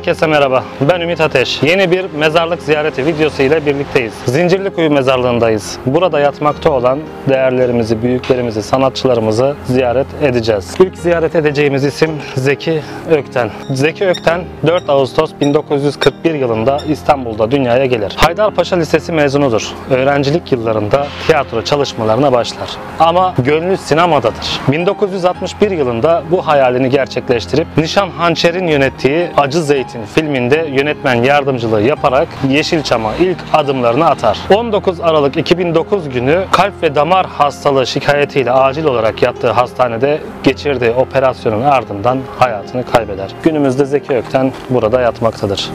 Herkese merhaba, ben Ümit Ateş. Yeni bir mezarlık ziyareti videosu ile birlikteyiz. Zincirlikuyu mezarlığındayız. Burada yatmakta olan değerlerimizi, büyüklerimizi, sanatçılarımızı ziyaret edeceğiz. İlk ziyaret edeceğimiz isim Zeki Ökten. Zeki Ökten 4 Ağustos 1941 yılında İstanbul'da dünyaya gelir. Haydarpaşa Lisesi mezunudur. Öğrencilik yıllarında tiyatro çalışmalarına başlar. Ama gönlü sinemadadır. 1961 yılında bu hayalini gerçekleştirip Nişan Hançer'in yönettiği Acı Zeytin filminde yönetmen yardımcılığı yaparak Yeşilçam'a ilk adımlarını atar. 19 Aralık 2009 günü kalp ve damar hastalığı şikayetiyle acil olarak yattığı hastanede geçirdiği operasyonun ardından hayatını kaybeder. Günümüzde Zeki Ökten burada yatmaktadır.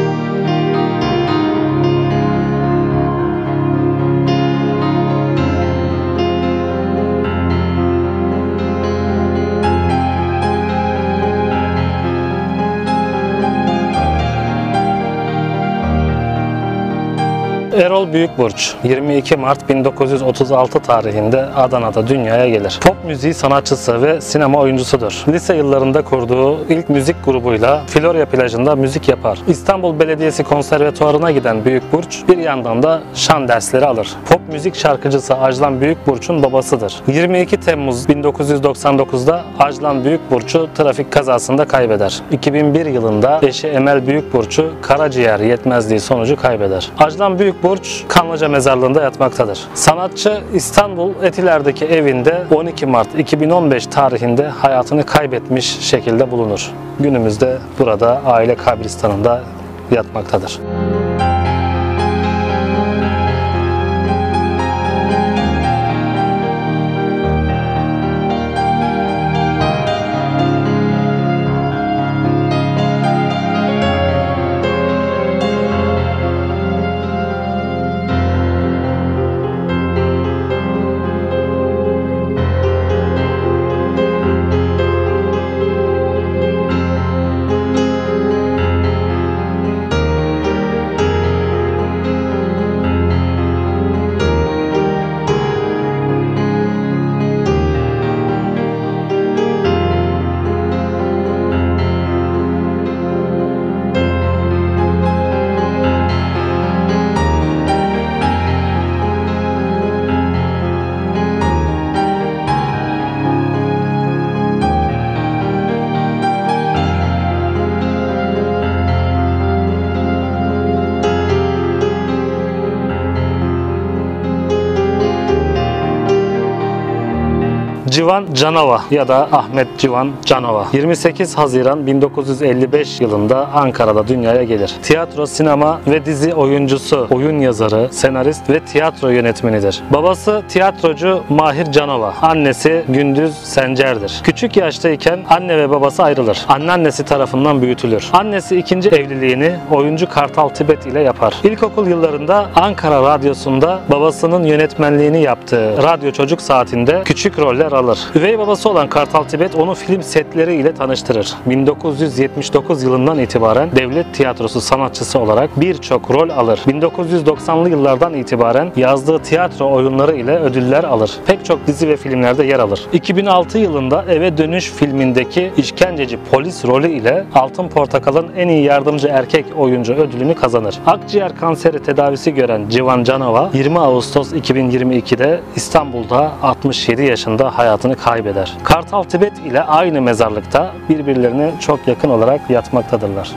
Erol Büyükburç 22 Mart 1936 tarihinde Adana'da dünyaya gelir. Pop müziği sanatçısı ve sinema oyuncusudur. Lise yıllarında kurduğu ilk müzik grubuyla Florya plajında müzik yapar. İstanbul Belediyesi Konservatuvarı'na giden Büyükburç bir yandan da şan dersleri alır. Pop müzik şarkıcısı Ajlan Büyükburç'un babasıdır. 22 Temmuz 1999'da Ajlan Büyükburç'u trafik kazasında kaybeder. 2001 yılında eşi Emel Büyükburç'u karaciğer yetmezliği sonucu kaybeder. Ajlan Büyükburç Kanlıca mezarlığında yatmaktadır. Sanatçı İstanbul Etiler'deki evinde 12 Mart 2015 tarihinde hayatını kaybetmiş şekilde bulunur. Günümüzde burada aile kabristanında yatmaktadır. Civan Canova ya da Ahmet Civan Canova 28 Haziran 1955 yılında Ankara'da dünyaya gelir. Tiyatro, sinema ve dizi oyuncusu, oyun yazarı, senarist ve tiyatro yönetmenidir. Babası tiyatrocu Mahir Canova, annesi Gündüz Sencer'dir. Küçük yaştayken anne ve babası ayrılır. Anneannesi tarafından büyütülür. Annesi ikinci evliliğini oyuncu Kartal Tibet ile yapar. İlkokul yıllarında Ankara Radyosu'nda babasının yönetmenliğini yaptığı Radyo Çocuk Saati'nde küçük roller alır. Üvey babası olan Kartal Tibet onu film setleri ile tanıştırır. 1979 yılından itibaren devlet tiyatrosu sanatçısı olarak birçok rol alır. 1990'lı yıllardan itibaren yazdığı tiyatro oyunları ile ödüller alır. Pek çok dizi ve filmlerde yer alır. 2006 yılında Eve Dönüş filmindeki işkenceci polis rolü ile Altın Portakal'ın en iyi yardımcı erkek oyuncu ödülünü kazanır. Akciğer kanseri tedavisi gören Civan Canova 20 Ağustos 2022'de İstanbul'da 67 yaşında hayatını kaybeder. Kartal Tibet ile aynı mezarlıkta birbirlerine çok yakın olarak yatmaktadırlar.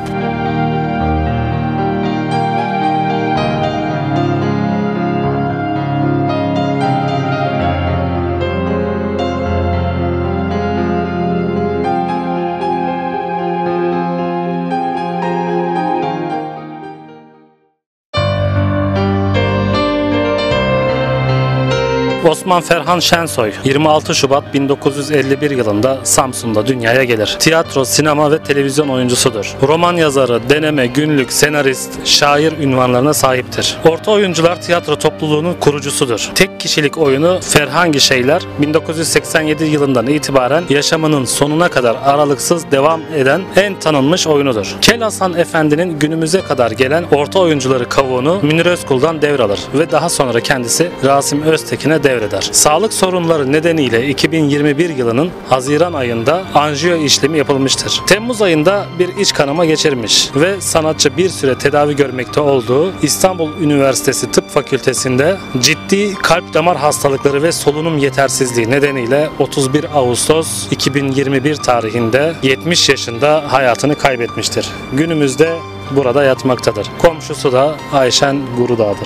Osman Ferhan Şensoy 26 Şubat 1951 yılında Samsun'da dünyaya gelir. Tiyatro, sinema ve televizyon oyuncusudur. Roman yazarı, deneme, günlük, senarist, şair unvanlarına sahiptir. Orta Oyuncular Tiyatro Topluluğu'nun kurucusudur. Tek kişilik oyunu Ferhangi Şeyler 1987 yılından itibaren yaşamının sonuna kadar aralıksız devam eden en tanınmış oyunudur. Kel Hasan Efendi'nin günümüze kadar gelen orta oyuncuları kavuğunu Münir Özkul'dan devralır ve daha sonra kendisi Rasim Öztekin'e devreder. başlar. Sağlık sorunları nedeniyle 2021 yılının Haziran ayında anjiyo işlemi yapılmıştır. Temmuz ayında bir iç kanama geçirmiş ve sanatçı bir süre tedavi görmekte olduğu İstanbul Üniversitesi Tıp Fakültesi'nde ciddi kalp damar hastalıkları ve solunum yetersizliği nedeniyle 31 Ağustos 2021 tarihinde 70 yaşında hayatını kaybetmiştir. Günümüzde burada yatmaktadır. Komşusu da Ayşen Gurudağ'dır.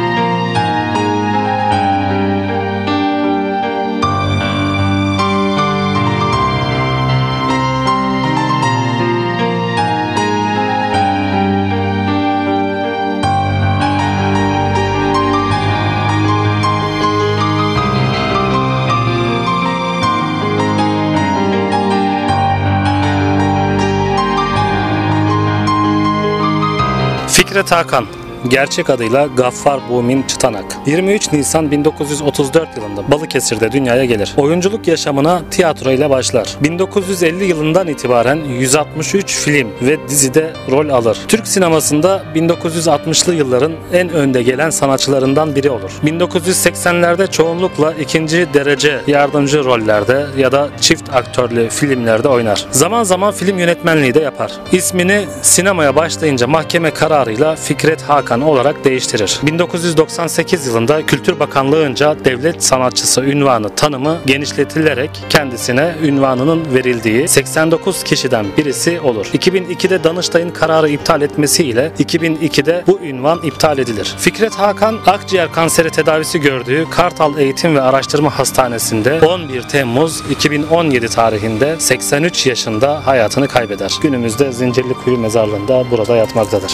Fikret Hakan, gerçek adıyla Gaffar Bumin Çıtanak. 23 Nisan 1934 yılında Balıkesir'de dünyaya gelir. Oyunculuk yaşamına tiyatro ile başlar. 1950 yılından itibaren 163 film ve dizide rol alır. Türk sinemasında 1960'lı yılların en önde gelen sanatçılarından biri olur. 1980'lerde çoğunlukla ikinci derece yardımcı rollerde ya da çift aktörlü filmlerde oynar. Zaman zaman film yönetmenliği de yapar. İsmini sinemaya başlayınca mahkeme kararıyla Fikret Hakan olarak değiştirir. 1998 yılında Kültür Bakanlığı'nca devlet sanatçısı ünvanı tanımı genişletilerek kendisine ünvanının verildiği 89 kişiden birisi olur. 2002'de Danıştay'ın kararı iptal etmesiyle 2002'de bu ünvan iptal edilir. Fikret Hakan akciğer kanseri tedavisi gördüğü Kartal Eğitim ve Araştırma Hastanesi'nde 11 Temmuz 2017 tarihinde 83 yaşında hayatını kaybeder. Günümüzde Zincirlikuyu Mezarlığı'nda burada yatmaktadır.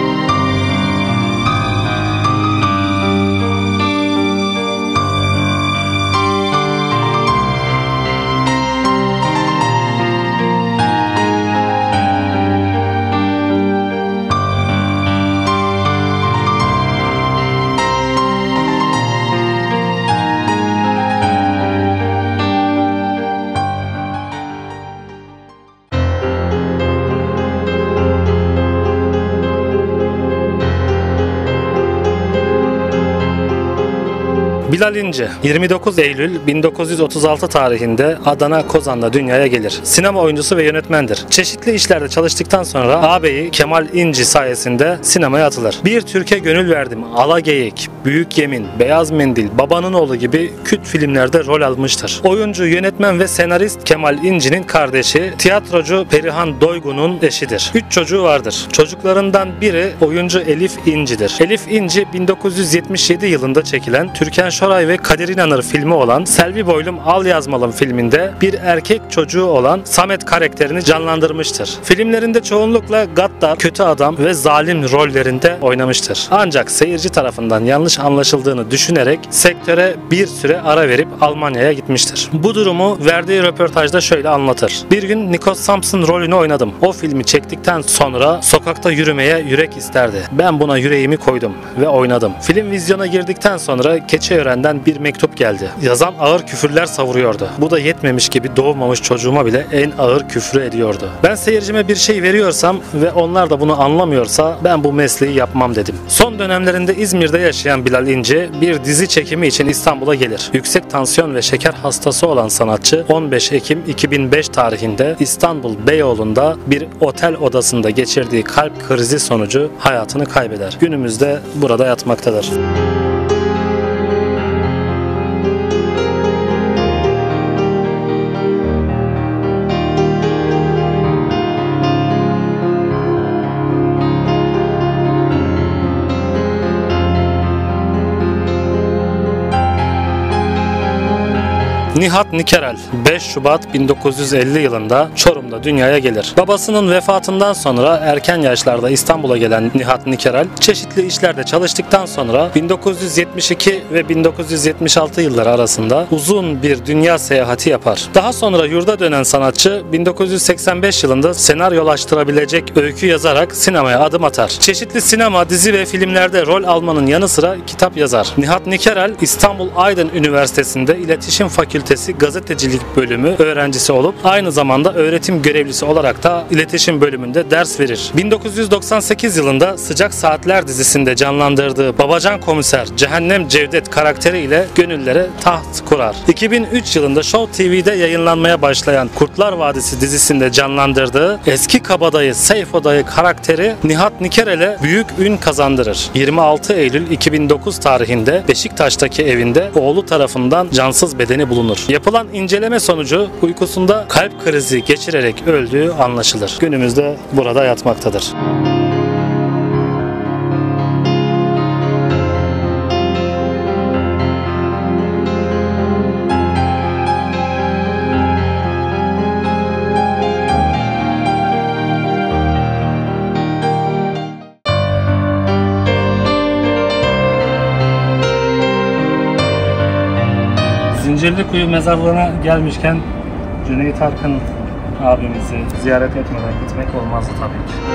Bilal İnce 29 Eylül 1936 tarihinde Adana Kozan'da dünyaya gelir. Sinema oyuncusu ve yönetmendir. Çeşitli işlerde çalıştıktan sonra ağabeyi Kemal İnci sayesinde sinemaya atılır. Bir Türkiye Gönül Verdim, Alageyik, Büyük Yemin, Beyaz Mendil, Babanın Oğlu gibi kült filmlerde rol almıştır. Oyuncu, yönetmen ve senarist Kemal İnci'nin kardeşi, tiyatrocu Perihan Doygun'un eşidir. 3 çocuğu vardır. Çocuklarından biri oyuncu Elif İnci'dir. Elif İnci 1977 yılında çekilen Türkan Şoray ve Kadir İnanır filmi olan Selvi Boylum Al Yazmalım filminde bir erkek çocuğu olan Samet karakterini canlandırmıştır. Filmlerinde çoğunlukla gaddar, kötü adam ve zalim rollerinde oynamıştır. Ancak seyirci tarafından yanlış anlaşıldığını düşünerek sektöre bir süre ara verip Almanya'ya gitmiştir. Bu durumu verdiği röportajda şöyle anlatır. Bir gün Nikos Samson rolünü oynadım. O filmi çektikten sonra sokakta yürümeye yürek isterdi. Ben buna yüreğimi koydum ve oynadım. Film vizyona girdikten sonra Keçiören'den bir mektup geldi. Yazan ağır küfürler savuruyordu. Bu da yetmemiş gibi doğmamış çocuğuma bile en ağır küfrü ediyordu. Ben seyircime bir şey veriyorsam ve onlar da bunu anlamıyorsa ben bu mesleği yapmam dedim. Son dönemlerinde İzmir'de yaşayan Bilal İnce bir dizi çekimi için İstanbul'a gelir. Yüksek tansiyon ve şeker hastası olan sanatçı 15 Ekim 2005 tarihinde İstanbul Beyoğlu'nda bir otel odasında geçirdiği kalp krizi sonucu hayatını kaybeder. Günümüzde burada yatmaktadır. Nihat Nikerel 5 Şubat 1950 yılında Çorum'da dünyaya gelir. Babasının vefatından sonra erken yaşlarda İstanbul'a gelen Nihat Nikerel çeşitli işlerde çalıştıktan sonra 1972 ve 1976 yılları arasında uzun bir dünya seyahati yapar. Daha sonra yurda dönen sanatçı 1985 yılında senaryolaştırabilecek öykü yazarak sinemaya adım atar. Çeşitli sinema, dizi ve filmlerde rol almanın yanı sıra kitap yazar. Nihat Nikerel İstanbul Aydın Üniversitesi'nde İletişim Fakültesi Fakültesi Gazetecilik Bölümü öğrencisi olup aynı zamanda öğretim görevlisi olarak da iletişim bölümünde ders verir. 1998 yılında Sıcak Saatler dizisinde canlandırdığı Babacan Komiser Cehennem Cevdet karakteriyle gönüllere taht kurar. 2003 yılında Show TV'de yayınlanmaya başlayan Kurtlar Vadisi dizisinde canlandırdığı eski kabadayı Seyfo Dayı karakteri Nihat Nikerel'e büyük ün kazandırır. 26 Eylül 2009 tarihinde Beşiktaş'taki evinde oğlu tarafından cansız bedeni bulunur. Yapılan inceleme sonucu uykusunda kalp krizi geçirerek öldüğü anlaşılır. Günümüzde burada yatmaktadır. Zincirlikuyu mezarlığına gelmişken Cüneyt Arkın abimizi ziyaret etmeden gitmek olmazdı tabii ki.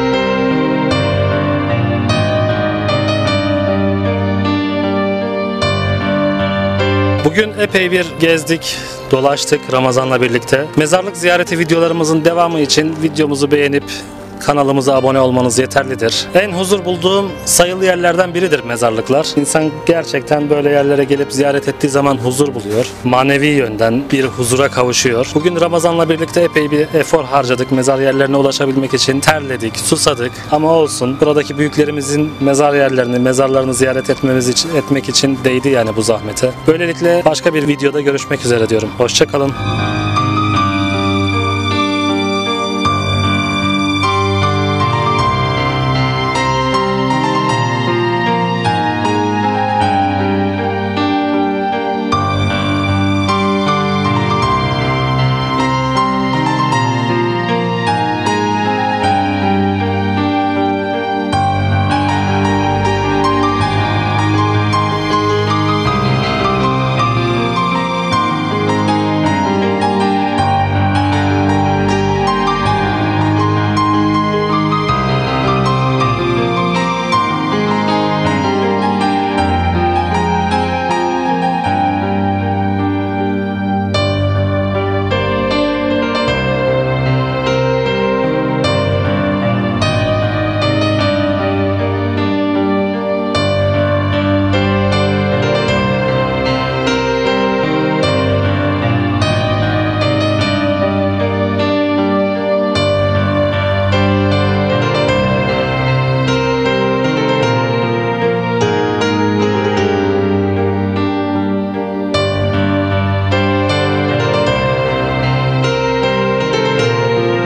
Bugün epey bir gezdik, dolaştık Ramazan'la birlikte. Mezarlık ziyareti videolarımızın devamı için videomuzu beğenip kanalımıza abone olmanız yeterlidir. En huzur bulduğum sayılı yerlerden biridir mezarlıklar. İnsan gerçekten böyle yerlere gelip ziyaret ettiği zaman huzur buluyor. Manevi yönden bir huzura kavuşuyor. Bugün Ramazan'la birlikte epey bir efor harcadık. Mezar yerlerine ulaşabilmek için terledik, susadık. Ama olsun. Buradaki büyüklerimizin mezar yerlerini, mezarlarını ziyaret etmek için değdi yani bu zahmete. Böylelikle başka bir videoda görüşmek üzere diyorum. Hoşça kalın.